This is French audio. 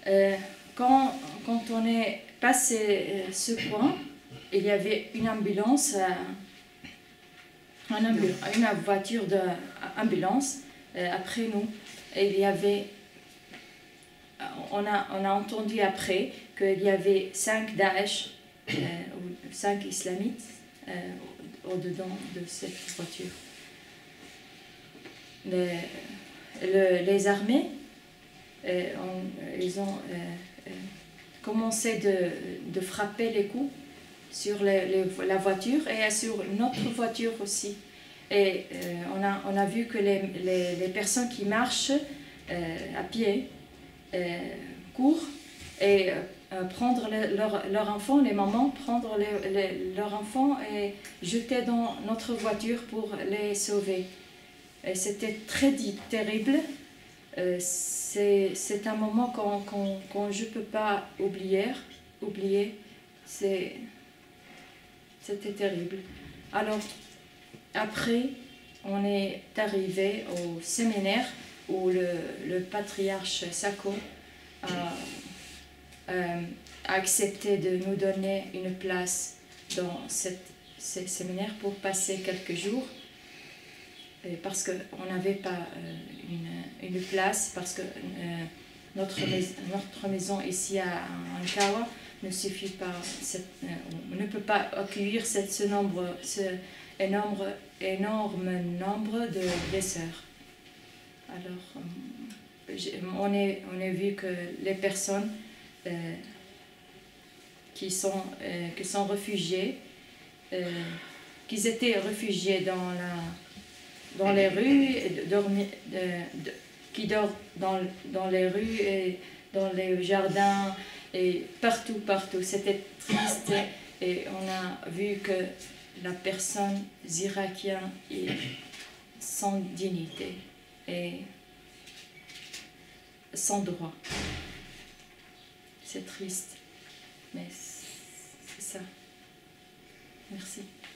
Quand on est passé ce point, il y avait une ambulance, une voiture d'ambulance après nous. Et il y avait, on a entendu après qu'il y avait 5 Daesh, ou 5 islamites au-dedans de cette voiture. Les armées, ils ont commencé de frapper les coups sur la voiture et sur notre voiture aussi. Et on a vu que les personnes qui marchent à pied courent et prendre leur enfant, les mamans prendre leur enfant et jeter dans notre voiture pour les sauver. Et c'était très terrible. C'est un moment qu'on je ne peux pas oublier. C'était terrible. Alors, après, on est arrivé au séminaire où le patriarche Sako a accepté de nous donner une place dans ce séminaire pour passer quelques jours. Parce qu'on n'avait pas une place, parce que notre maison ici à Ankawa ne suffit pas, on ne peut pas accueillir ce énorme nombre de blesseurs. Alors, on a vu que les personnes qui sont réfugiées, qu'ils étaient réfugiés dans les rues, qui dorment dans les rues et dans les jardins et partout. C'était triste et on a vu que la personne irakienne est sans dignité et sans droit. C'est triste, mais c'est ça. Merci.